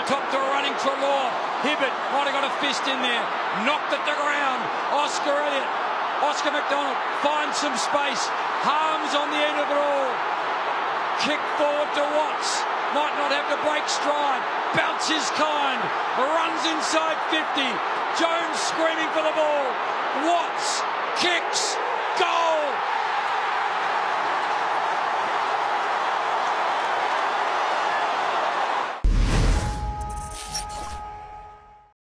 top to a running Trelaw. Hibbert might have got a fist in there. Knocked at the ground. Oscar Elliott. Oscar McDonald finds some space. Harms on the end of it all. Kick forward to Watts. Might not have the break stride. Bounces kind. Runs inside 50. Jones screaming for the ball. Watts kicks. Goal!